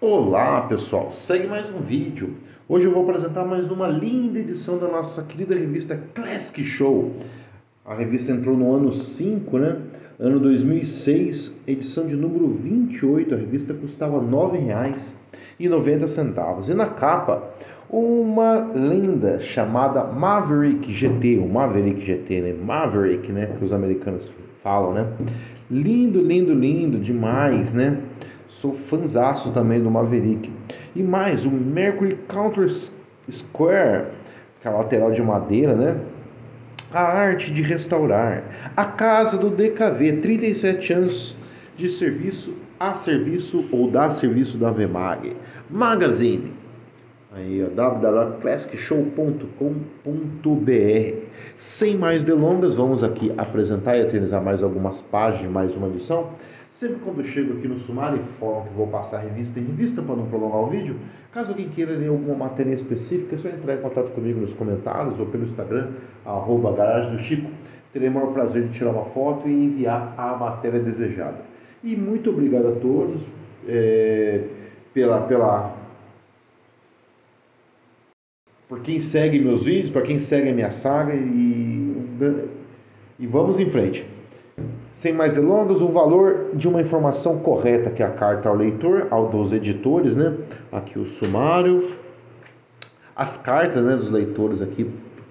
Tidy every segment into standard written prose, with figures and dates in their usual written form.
Olá pessoal, segue mais um vídeo. Hoje eu vou apresentar mais uma linda edição da nossa querida revista Classic Show. A revista entrou no ano 5, né? Ano 2006, edição de número 28. A revista custava R$ 9,90. E na capa, uma lenda chamada Maverick GT, o Maverick GT, né? Maverick, né? Que os americanos falam, né? Lindo, lindo, lindo demais, né? Sou fãzaço também do Maverick. E mais, o Mercury Counter Square, que é a lateral de madeira, né? A arte de restaurar. A casa do DKV, 37 anos de serviço a serviço ou da serviço da Vemag. Magazine. Aí, www.classicshow.com.br. Sem mais delongas, vamos aqui apresentar e eternizar mais algumas páginas de mais uma edição. Sempre quando eu chego aqui no sumário, informo que vou passar revista em revista para não prolongar o vídeo. Caso alguém queira ler alguma matéria específica, é só entrar em contato comigo nos comentários ou pelo Instagram, @garagem do Chico. Terei o maior prazer de tirar uma foto e enviar a matéria desejada. E muito obrigado a todos por quem segue meus vídeos, para quem segue a minha saga e vamos em frente. Sem mais delongas, o valor de uma informação correta, que é a carta ao leitor, dos editores, né? Aqui o sumário, as cartas, né, dos leitores aqui,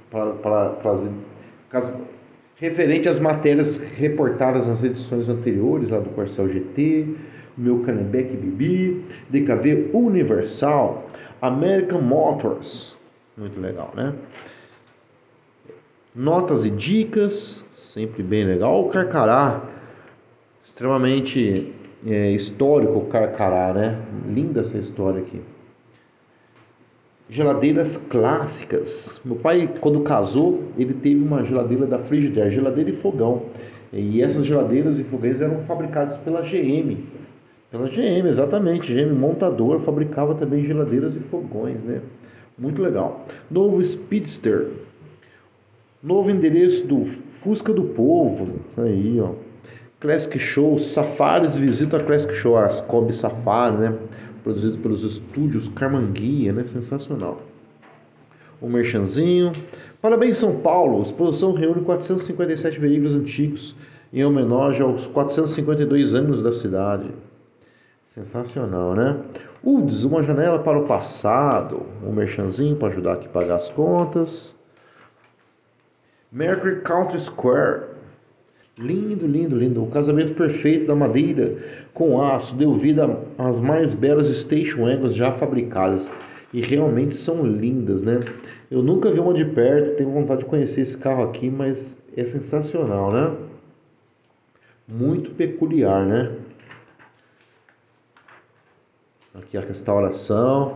referente às matérias reportadas nas edições anteriores, lá do Corcel GT, meu Canneback BB, DKV Universal, American Motors, muito legal, né? Notas e dicas, sempre bem legal. O Carcará, extremamente histórico o Carcará, né? Linda essa história aqui. Geladeiras clássicas. Meu pai, quando casou, ele teve uma geladeira da Frigidaire, geladeira e fogão. E essas geladeiras e fogões eram fabricados pela GM. Pela GM, exatamente. GM montador fabricava também geladeiras e fogões, né? Muito legal. Novo Speedster. Novo endereço do Fusca do Povo. Aí, ó. Classic Show. Safaris visita a Classic Show. As Kombi Safari, né? Produzido pelos estúdios Carmanguia, né? Sensacional. O merchanzinho. Parabéns, São Paulo. A exposição reúne 457 veículos antigos em homenagem aos 452 anos da cidade. Sensacional, né? UDS, uma janela para o passado. Um merchanzinho para ajudar aqui a pagar as contas. Mercury County Square. Lindo, lindo, lindo. O casamento perfeito da madeira com aço deu vida às mais belas station wagons já fabricadas. E realmente são lindas, né? Eu nunca vi uma de perto, tenho vontade de conhecer esse carro aqui, mas é sensacional, né? Muito peculiar, né? Aqui a restauração.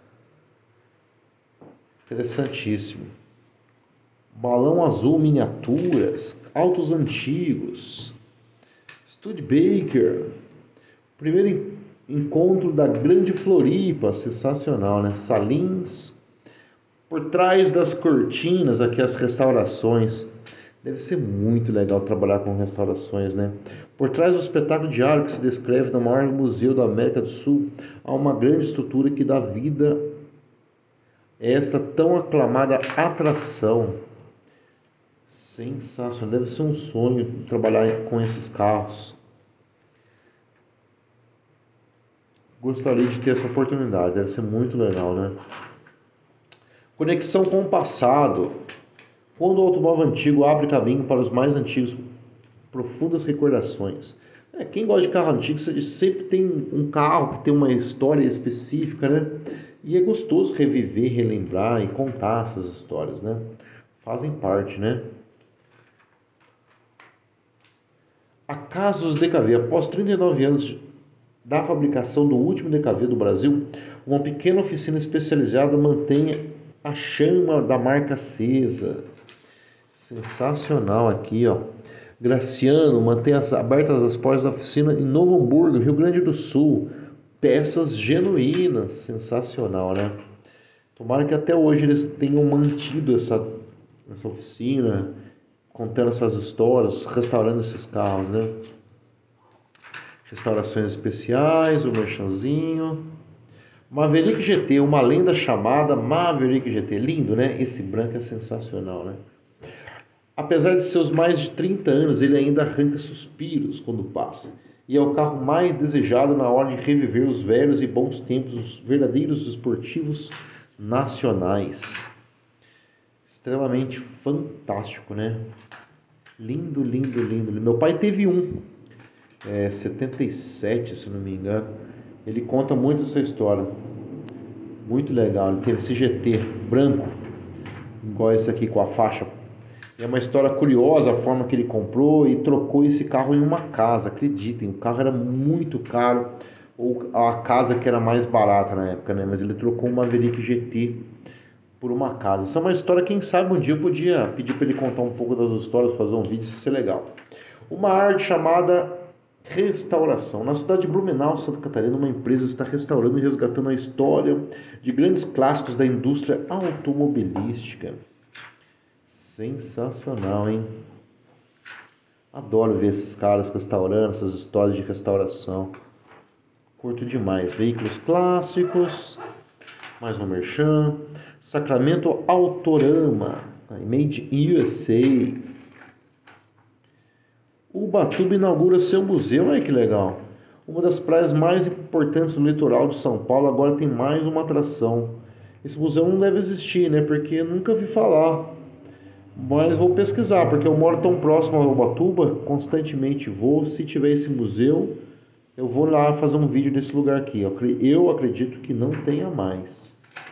Interessantíssimo. Balão azul miniaturas, autos antigos, Studebaker, primeiro encontro da Grande Floripa, sensacional, né? Salins, por trás das cortinas, aqui as restaurações, deve ser muito legal trabalhar com restaurações, né? Por trás do espetáculo diário que se descreve no maior museu da América do Sul, há uma grande estrutura que dá vida a esta tão aclamada atração. Sensacional, deve ser um sonho trabalhar com esses carros. Gostaria de ter essa oportunidade, deve ser muito legal, né? Conexão com o passado. Quando o automóvel antigo abre caminho para os mais antigos, profundas recordações. Quem gosta de carro antigo sempre tem um carro que tem uma história específica, né? E é gostoso reviver, relembrar e contar essas histórias, né? Fazem parte, né? A casa dos DKV, após 39 anos da fabricação do último DKV do Brasil, uma pequena oficina especializada mantém a chama da marca acesa. Sensacional aqui, ó. Graciano mantém abertas as portas da oficina em Novo Hamburgo, Rio Grande do Sul. Peças genuínas, sensacional, né? Tomara que até hoje eles tenham mantido essa oficina, contando essas histórias, restaurando esses carros, né? Restaurações especiais, o merchanzinho. Maverick GT, uma lenda chamada Maverick GT. Lindo, né? Esse branco é sensacional, né? Apesar de seus mais de 30 anos, ele ainda arranca suspiros quando passa. E é o carro mais desejado na hora de reviver os velhos e bons tempos dos verdadeiros esportivos nacionais. Extremamente fantástico, né? Lindo, lindo, lindo. Meu pai teve um, 77, se não me engano. Ele conta muito essa história. Muito legal. Ele teve esse GT branco, igual esse aqui com a faixa. É uma história curiosa a forma que ele comprou e trocou esse carro em uma casa. Acreditem, o carro era muito caro, ou a casa que era mais barata na época, né? Mas ele trocou uma Maverick GT por uma casa. Isso é uma história, quem sabe um dia eu podia pedir para ele contar um pouco das histórias, fazer um vídeo, isso ia ser legal. Uma arte chamada restauração. Na cidade de Blumenau, Santa Catarina, uma empresa está restaurando e resgatando a história de grandes clássicos da indústria automobilística. Sensacional, hein? Adoro ver esses caras restaurando, essas histórias de restauração. Curto demais. Veículos clássicos. Mais um merchan. Sacramento Autorama. Made in USA. Ubatuba inaugura seu museu. Olha que legal. Uma das praias mais importantes do litoral de São Paulo agora tem mais uma atração. Esse museu não deve existir, né? Porque eu nunca vi falar. Mas vou pesquisar, porque eu moro tão próximo a Ubatuba, constantemente vou. Se tiver esse museu, eu vou lá fazer um vídeo desse lugar aqui. Eu acredito que não tenha mais.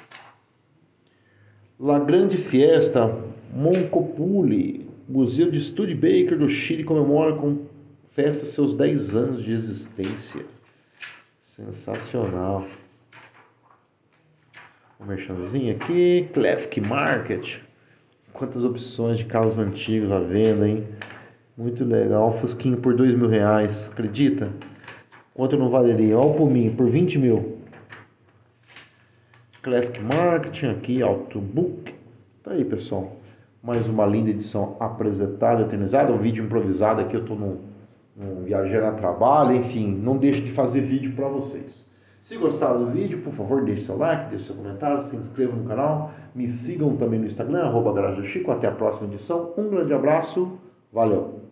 La Grande Fiesta Moncopuli, Museu de Studebaker do Chile, comemora com festa seus 10 anos de existência. Sensacional. Um merchanzinho aqui, Classic Market. Quantas opções de carros antigos à venda, hein? Muito legal. Fusquinho por R$2.000. Acredita? Quanto não valeria? Olha o Puminho por 20 mil. Classic Marketing aqui, Autobook. Tá aí, pessoal. Mais uma linda edição apresentada, eternizada. Um vídeo improvisado aqui. Eu tô num viajando a trabalho. Enfim, não deixe de fazer vídeo para vocês. Se gostaram do vídeo, por favor, deixe seu like, deixe seu comentário, se inscrevam no canal, me sigam também no Instagram, @GaragemDoChico. Até a próxima edição. Um grande abraço, valeu!